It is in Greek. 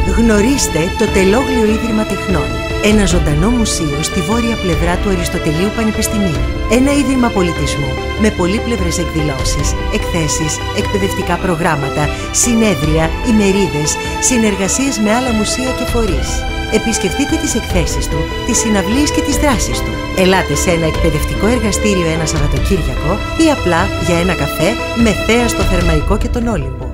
Γνωρίστε το Τελόγλιο Ίδρυμα Τεχνών. Ένα ζωντανό μουσείο στη βόρεια πλευρά του Αριστοτελείου Πανεπιστημίου. Ένα ίδρυμα πολιτισμού με πολύπλευρες εκδηλώσεις, εκθέσεις, εκπαιδευτικά προγράμματα, συνέδρια, ημερίδες, συνεργασίες με άλλα μουσεία και φορείς. Επισκεφτείτε τις εκθέσεις του, τις συναυλίες και τις δράσεις του. Ελάτε σε ένα εκπαιδευτικό εργαστήριο ένα Σαββατοκύριακο ή απλά για ένα καφέ με θέα στο Θερμαϊκό και τον Όλυμπο.